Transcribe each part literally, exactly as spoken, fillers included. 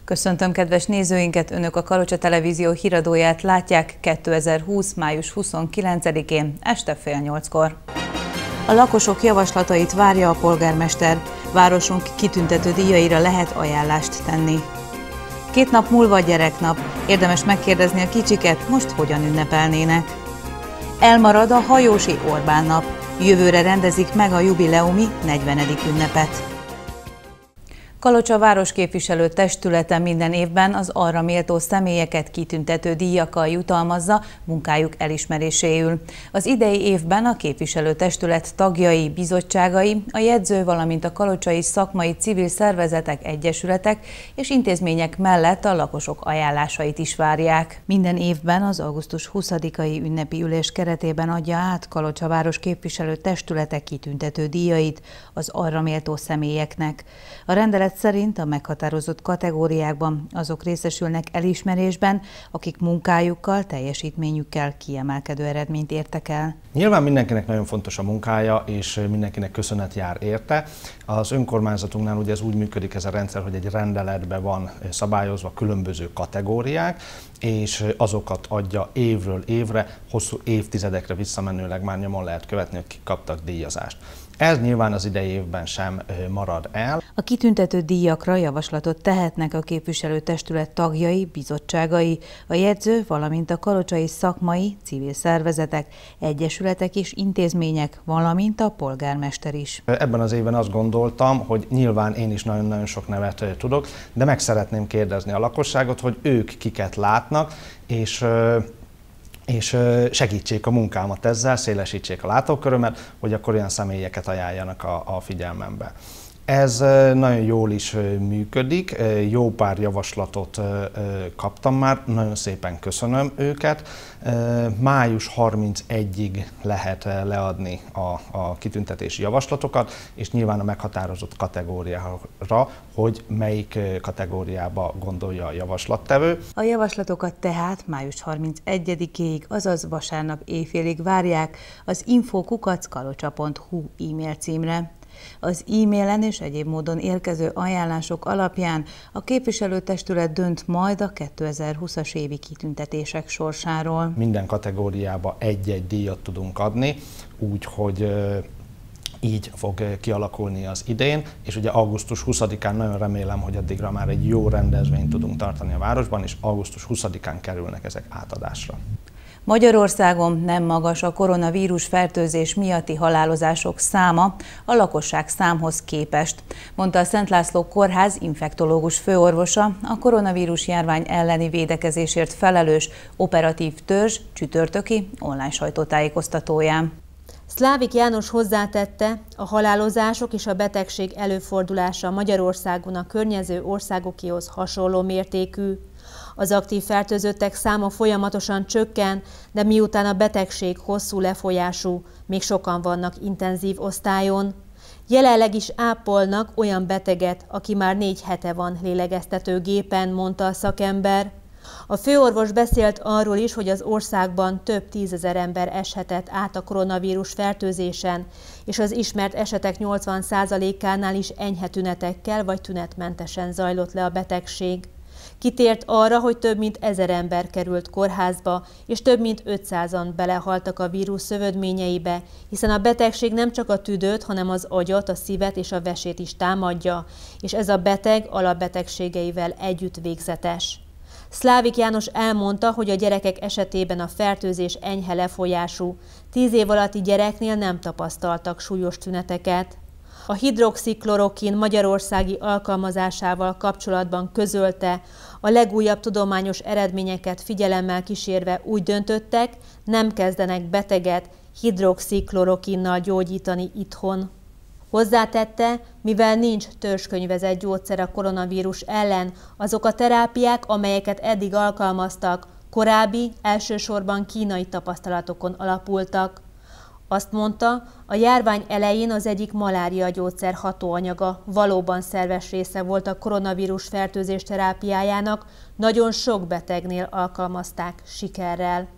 Köszöntöm kedves nézőinket, Önök a Kalocsa Televízió híradóját látják kétezer-húsz. május huszonkilencedikén este fél nyolckor. A lakosok javaslatait várja a polgármester, városunk kitüntető díjaira lehet ajánlást tenni. Két nap múlva gyereknap, érdemes megkérdezni a kicsiket, most hogyan ünnepelnének. Elmarad a hajósi Orbán nap, jövőre rendezik meg a jubileumi negyvenedik ünnepet. Kalocsa városképviselő testülete minden évben az arra méltó személyeket kitüntető díjakkal jutalmazza munkájuk elismeréséül. Az idei évben a képviselőtestület tagjai, bizottságai, a jegyző, valamint a kalocsai szakmai civil szervezetek, egyesületek és intézmények mellett a lakosok ajánlásait is várják. Minden évben az augusztus huszadikai ünnepi ülés keretében adja át Kalocsa városképviselő testülete kitüntető díjait az arra méltó személyeknek. A rendelet szerint a meghatározott kategóriákban azok részesülnek elismerésben, akik munkájukkal, teljesítményükkel kiemelkedő eredményt értek el. Nyilván mindenkinek nagyon fontos a munkája, és mindenkinek köszönet jár érte. Az önkormányzatunknál ugye ez úgy működik ez a rendszer, hogy egy rendeletben van szabályozva különböző kategóriák, és azokat adja évről évre, hosszú évtizedekre visszamenőleg már nyomon lehet követni, hogy kik kaptak díjazást. Ez nyilván az idei évben sem marad el. A kitüntető díjakra javaslatot tehetnek a képviselőtestület tagjai, bizottságai, a jegyző, valamint a kalocsai szakmai, civil szervezetek, egyesületek és intézmények, valamint a polgármester is. Ebben az évben azt gondoltam, hogy nyilván én is nagyon-nagyon sok nevet tudok, de meg szeretném kérdezni a lakosságot, hogy ők kiket látnak, és és segítsék a munkámat ezzel, szélesítsék a látókörömet, hogy akkor olyan személyeket ajánljanak a, a figyelmembe. Ez nagyon jól is működik, jó pár javaslatot kaptam már, nagyon szépen köszönöm őket. május harmincegyedikéig lehet leadni a, a kitüntetési javaslatokat, és nyilván a meghatározott kategóriára, hogy melyik kategóriába gondolja a javaslattevő. A javaslatokat tehát május harmincegyedikéig, azaz vasárnap éjfélig várják az info kukac kalocsa pont hu e-mail címre. Az e-mailen és egyéb módon érkező ajánlások alapján a képviselőtestület dönt majd a kétezer-húszas évi kitüntetések sorsáról. Minden kategóriába egy-egy díjat tudunk adni, úgyhogy így fog kialakulni az idén, és ugye augusztus huszadikán nagyon remélem, hogy addigra már egy jó rendezvényt tudunk tartani a városban, és augusztus huszadikán kerülnek ezek átadásra. Magyarországon nem magas a koronavírus fertőzés miatti halálozások száma a lakosság számhoz képest, mondta a Szent László Kórház infektológus főorvosa, a koronavírus járvány elleni védekezésért felelős operatív törzs csütörtöki online sajtótájékoztatóján. Szlávik János hozzátette, a halálozások és a betegség előfordulása Magyarországon a környező országokéhoz hasonló mértékű. Az aktív fertőzöttek száma folyamatosan csökken, de miután a betegség hosszú lefolyású, még sokan vannak intenzív osztályon. Jelenleg is ápolnak olyan beteget, aki már négy hete van lélegeztetőgépen, mondta a szakember. A főorvos beszélt arról is, hogy az országban több tízezer ember eshetett át a koronavírus fertőzésen, és az ismert esetek nyolcvan százalékánál is enyhe tünetekkel vagy tünetmentesen zajlott le a betegség. Kitért arra, hogy több mint ezer ember került kórházba, és több mint ötszázan belehaltak a vírus szövődményeibe, hiszen a betegség nem csak a tüdőt, hanem az agyat, a szívet és a vesét is támadja, és ez a beteg alapbetegségeivel együtt végzetes. Szlávik János elmondta, hogy a gyerekek esetében a fertőzés enyhe lefolyású, tíz év alatti gyereknél nem tapasztaltak súlyos tüneteket. A hidroxiklorokin magyarországi alkalmazásával kapcsolatban közölte, a legújabb tudományos eredményeket figyelemmel kísérve úgy döntöttek, nem kezdenek beteget hidroxiklorokinnal gyógyítani itthon. Hozzátette, mivel nincs törzskönyvezett gyógyszer a koronavírus ellen, azok a terápiák, amelyeket eddig alkalmaztak, korábbi, elsősorban kínai tapasztalatokon alapultak. Azt mondta, a járvány elején az egyik malária gyógyszer hatóanyaga valóban szerves része volt a koronavírus fertőzés terápiájának, nagyon sok betegnél alkalmazták sikerrel.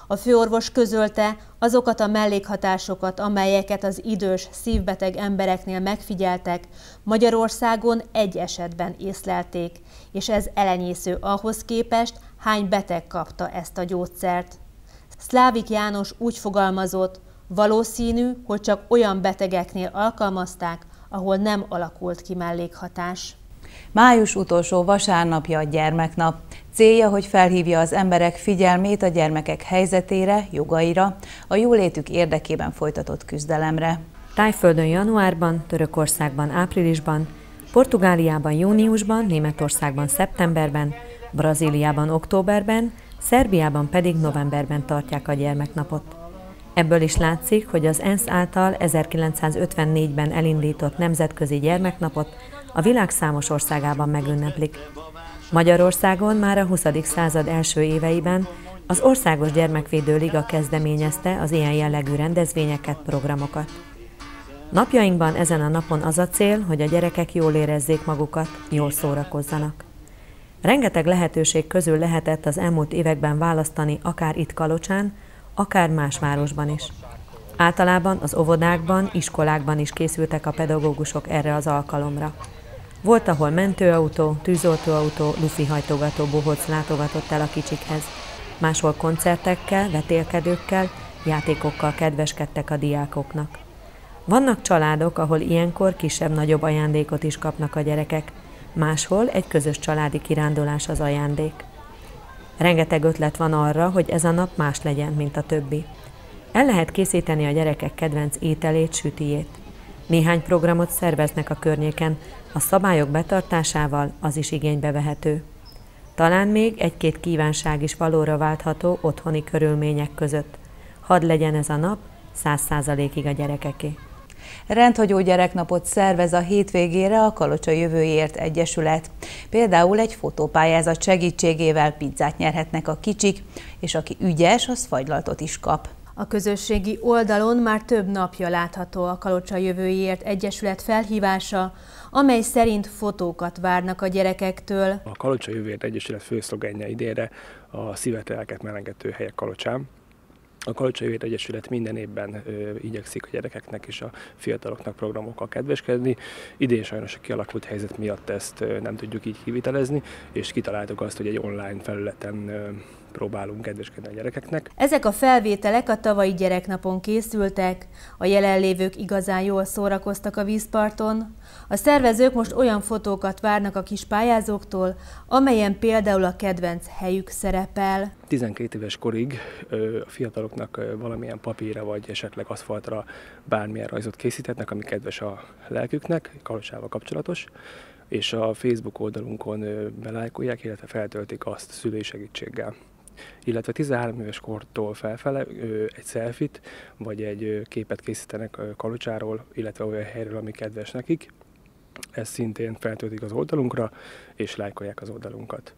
A főorvos közölte azokat a mellékhatásokat, amelyeket az idős, szívbeteg embereknél megfigyeltek, Magyarországon egy esetben észlelték, és ez elenyésző ahhoz képest, hány beteg kapta ezt a gyógyszert. Szlávik János úgy fogalmazott, valószínű, hogy csak olyan betegeknél alkalmazták, ahol nem alakult ki mellékhatás. Május utolsó vasárnapja a gyermeknap. Célja, hogy felhívja az emberek figyelmét a gyermekek helyzetére, jogaira, a jólétük érdekében folytatott küzdelemre. Tájföldön januárban, Törökországban áprilisban, Portugáliában júniusban, Németországban szeptemberben, Brazíliában októberben, Szerbiában pedig novemberben tartják a gyermeknapot. Ebből is látszik, hogy az ENSZ által ezerkilencszázötvennégyben elindított nemzetközi gyermeknapot a világ számos országában megünneplik. Magyarországon már a huszadik század első éveiben az Országos Gyermekvédő Liga kezdeményezte az ilyen jellegű rendezvényeket, programokat. Napjainkban ezen a napon az a cél, hogy a gyerekek jól érezzék magukat, jól szórakozzanak. Rengeteg lehetőség közül lehetett az elmúlt években választani akár itt Kalocsán, akár más városban is. Általában az óvodákban, iskolákban is készültek a pedagógusok erre az alkalomra. Volt, ahol mentőautó, tűzoltóautó, lufihajtogató bohóc látogatott el a kicsikhez. Máshol koncertekkel, vetélkedőkkel, játékokkal kedveskedtek a diákoknak. Vannak családok, ahol ilyenkor kisebb-nagyobb ajándékot is kapnak a gyerekek, máshol egy közös családi kirándulás az ajándék. Rengeteg ötlet van arra, hogy ez a nap más legyen, mint a többi. El lehet készíteni a gyerekek kedvenc ételét, sütijét. Néhány programot szerveznek a környéken, a szabályok betartásával az is igénybe vehető. Talán még egy-két kívánság is valóra váltható otthoni körülmények között. Hadd legyen ez a nap száz százalékig a gyerekeké. Rendhagyó gyereknapot szervez a hétvégére a Kalocsa Jövőjéért Egyesület. Például egy fotópályázat segítségével pizzát nyerhetnek a kicsik, és aki ügyes, az fagylaltot is kap. A közösségi oldalon már több napja látható a Kalocsa Jövőjéért Egyesület felhívása, amely szerint fotókat várnak a gyerekektől. A Kalocsa Jövőjéért Egyesület főszlogenje idénre a szívet, lelket melengető helyek Kalocsán. A Kalocsa Jövőjéért Egyesület minden évben ö, igyekszik a gyerekeknek és a fiataloknak programokkal kedveskedni. Idén sajnos a kialakult helyzet miatt ezt ö, nem tudjuk így kivitelezni, és kitaláltuk azt, hogy egy online felületen ö, próbálunk kedveskedni a gyerekeknek. Ezek a felvételek a tavalyi gyereknapon készültek, a jelenlévők igazán jól szórakoztak a vízparton. A szervezők most olyan fotókat várnak a kis pályázóktól, amelyen például a kedvenc helyük szerepel. tizenkét éves korig a fiataloknak valamilyen papírra vagy esetleg aszfaltra bármilyen rajzot készíthetnek, ami kedves a lelküknek, Kalocsával kapcsolatos, és a Facebook oldalunkon belájkolják, illetve feltöltik azt szülői segítséggel. Illetve tizenhárom éves kortól felfele egy selfit vagy egy képet készítenek Kalocsáról, illetve olyan helyről, ami kedves nekik. Ezt szintén feltöltik az oldalunkra, és lájkolják az oldalunkat.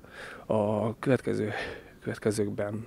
A következő, következőkben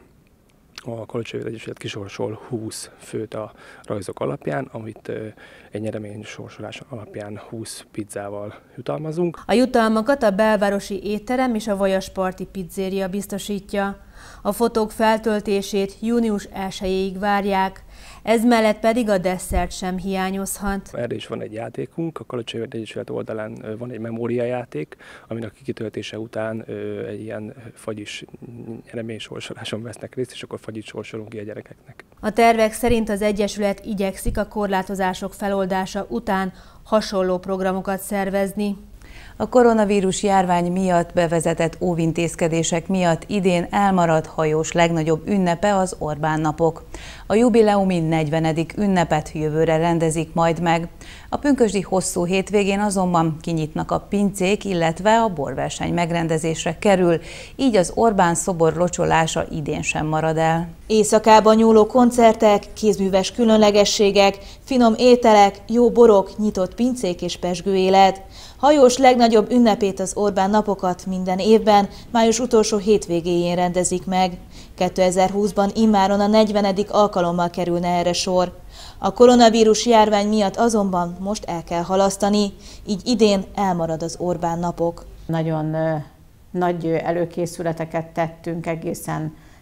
a Kalocsa Jövőjéért Egyesület kisorsol húsz főt a rajzok alapján, amit egy nyeremény sorsolás alapján húsz pizzával jutalmazunk. A jutalmakat a belvárosi étterem és a Vajasparti pizzéria biztosítja. A fotók feltöltését június elsejéig várják, ez mellett pedig a desszert sem hiányozhat. Erre is van egy játékunk, a Kalocsa Jövőjéért Egyesület oldalán van egy memóriajáték, aminek a kitöltése után egy ilyen fagyis nyereménysorsoláson vesznek részt, és akkor fagyit sorsolunk ki a gyerekeknek. A tervek szerint az Egyesület igyekszik a korlátozások feloldása után hasonló programokat szervezni. A koronavírus járvány miatt bevezetett óvintézkedések miatt idén elmaradt hajós legnagyobb ünnepe az Orbán napok. A jubileumi negyvenedik ünnepet jövőre rendezik majd meg. A pünkösdi hosszú hétvégén azonban kinyitnak a pincék, illetve a borverseny megrendezésre kerül, így az Orbán szobor locsolása idén sem marad el. Éjszakában nyúló koncertek, kézműves különlegességek, finom ételek, jó borok, nyitott pincék és pezsgő élet. Hajós legnagyobb ünnepét, az Orbán napokat minden évben május utolsó hétvégéjén rendezik meg. kétezer-húszban immáron a negyvenedik alkalommal kerülne erre sor. A koronavírus járvány miatt azonban most el kell halasztani, így idén elmarad az Orbán napok. Nagyon nagy előkészületeket tettünk egészen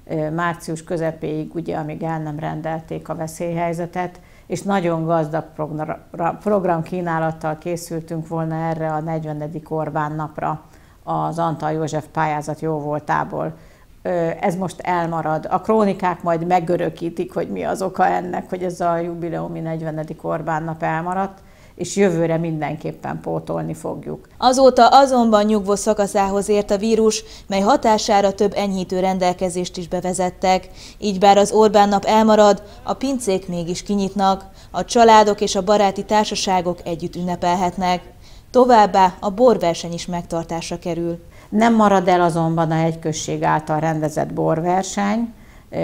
március közepéig, ugye, amíg el nem rendelték a veszélyhelyzetet, és nagyon gazdag programkínálattal készültünk volna erre a negyvenedik Orbán napra az Antall József pályázat jóvoltából. Ez most elmarad. A krónikák majd megörökítik, hogy mi az oka ennek, hogy ez a jubileumi negyvenedik Orbán nap elmaradt, és jövőre mindenképpen pótolni fogjuk. Azóta azonban nyugvó szakaszához ért a vírus, mely hatására több enyhítő rendelkezést is bevezettek. Így bár az Orbán nap elmarad, a pincék mégis kinyitnak, a családok és a baráti társaságok együtt ünnepelhetnek. Továbbá a borverseny is megtartásra kerül. Nem marad el azonban a hegyközség által rendezett borverseny,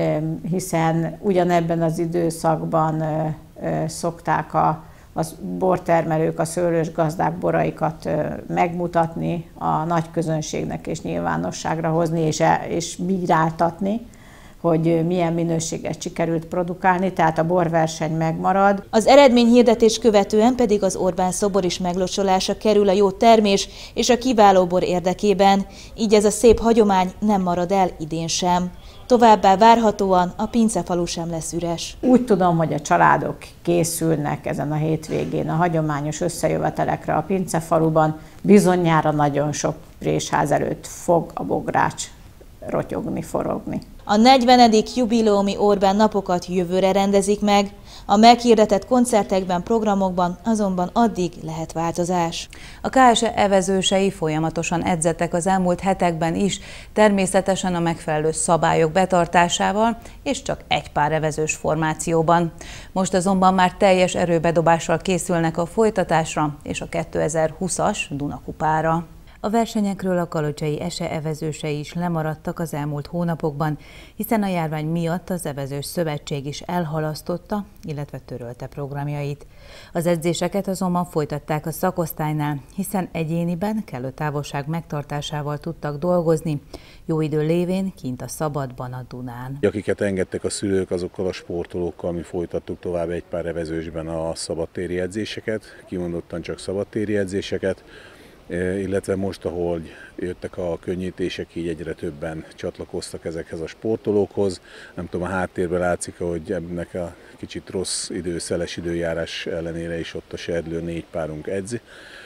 hiszen ugyanebben az időszakban szokták a a bortermelők, a szőlősgazdák boraikat megmutatni, a nagy közönségnek és nyilvánosságra hozni és, és bíráltatni, hogy milyen minőséget sikerült produkálni, tehát a borverseny megmarad. Az eredményhirdetés követően pedig az Orbán szobor is meglocsolásra kerül a jó termés és a kiváló bor érdekében, így ez a szép hagyomány nem marad el idén sem. Továbbá várhatóan a pincefalu sem lesz üres. Úgy tudom, hogy a családok készülnek ezen a hétvégén a hagyományos összejövetelekre a pincefaluban. Bizonyára nagyon sok présház előtt fog a bogrács rotyogni, forogni. A negyvenedik jubileumi Orbán napokat jövőre rendezik meg, a meghirdetett koncertekben, programokban azonban addig lehet változás. A ká es e evezősei folyamatosan edzettek az elmúlt hetekben is, természetesen a megfelelő szabályok betartásával és csak egy pár evezős formációban. Most azonban már teljes erőbedobással készülnek a folytatásra és a kétezer-húszas Dunakupára. A versenyekről a kalocsai es e evezősei is lemaradtak az elmúlt hónapokban, hiszen a járvány miatt az Evezős Szövetség is elhalasztotta, illetve törölte programjait. Az edzéseket azonban folytatták a szakosztálynál, hiszen egyéniben kellő távolság megtartásával tudtak dolgozni, jó idő lévén kint a szabadban a Dunán. Akiket engedtek a szülők, azokkal a sportolókkal mi folytattuk tovább egy pár evezősben a szabadtéri edzéseket, kimondottan csak szabadtéri edzéseket, illetve most, ahogy jöttek a könnyítések, így egyre többen csatlakoztak ezekhez a sportolókhoz. Nem tudom, a háttérben látszik, hogy ennek a kicsit rossz idő, szeles időjárás ellenére is ott a Serdlőn négy párunk edz.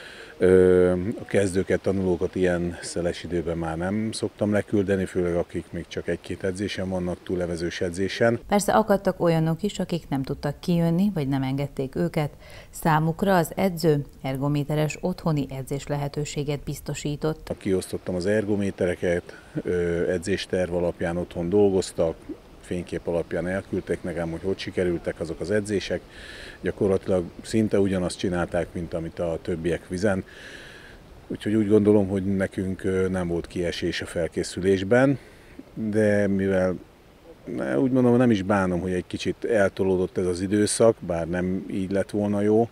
A kezdőket, tanulókat ilyen szeles időben már nem szoktam leküldeni, főleg akik még csak egy-két edzésen vannak, túlevezős edzésen. Persze akadtak olyanok is, akik nem tudtak kijönni, vagy nem engedték őket. Számukra az edző ergométeres otthoni edzés lehetőséget biztosított. Kiosztottam az ergométereket, edzésterv alapján otthon dolgoztak, fénykép alapján elküldtek nekem, hogy hogy sikerültek azok az edzések. Gyakorlatilag szinte ugyanazt csinálták, mint amit a többiek vizen. Úgyhogy úgy gondolom, hogy nekünk nem volt kiesés a felkészülésben, de mivel úgy mondom, nem is bánom, hogy egy kicsit eltolódott ez az időszak, bár nem így lett volna jó,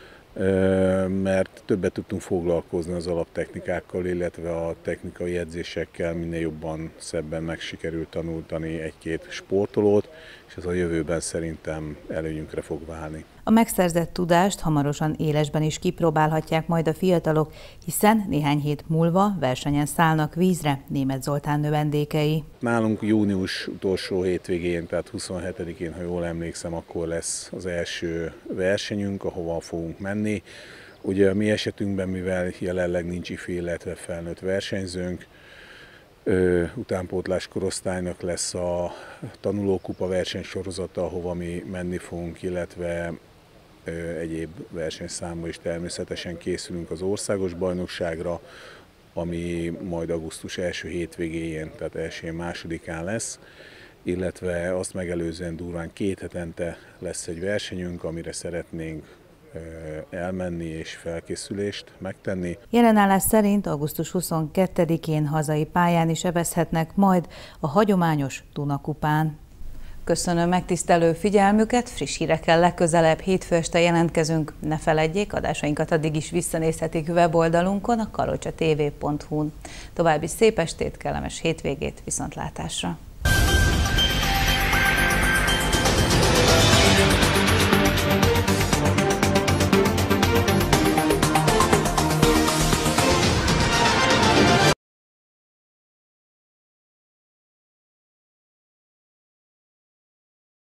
mert többet tudtunk foglalkozni az alaptechnikákkal, illetve a technikai edzésekkel, minél jobban, szebben meg sikerült tanultani egy-két sportolót, és ez a jövőben szerintem előnyünkre fog válni. A megszerzett tudást hamarosan élesben is kipróbálhatják majd a fiatalok, hiszen néhány hét múlva versenyen szállnak vízre Németh Zoltán növendékei. Nálunk június utolsó hétvégén, tehát huszonhetedikén, ha jól emlékszem, akkor lesz az első versenyünk, ahova fogunk menni. Ugye a mi esetünkben, mivel jelenleg nincs ifi, illetve felnőtt versenyzőnk, utánpótlás korosztálynak lesz a tanulókupa versenysorozata, ahova mi menni fogunk, illetve egyéb versenyszámba is természetesen készülünk az országos bajnokságra, ami majd augusztus első hétvégéjén, tehát első-másodikán lesz, illetve azt megelőzően durván két hetente lesz egy versenyünk, amire szeretnénk elmenni és felkészülést megtenni. Jelenállás szerint augusztus huszonkettedikén hazai pályán is evezhetnek majd a hagyományos Dunakupán. Köszönöm megtisztelő figyelmüket, friss hírekkel legközelebb hétfő este jelentkezünk. Ne feledjék, adásainkat addig is visszanézhetik weboldalunkon, a kalocsa t v pont hu-n. További szép estét, kellemes hétvégét, viszontlátásra!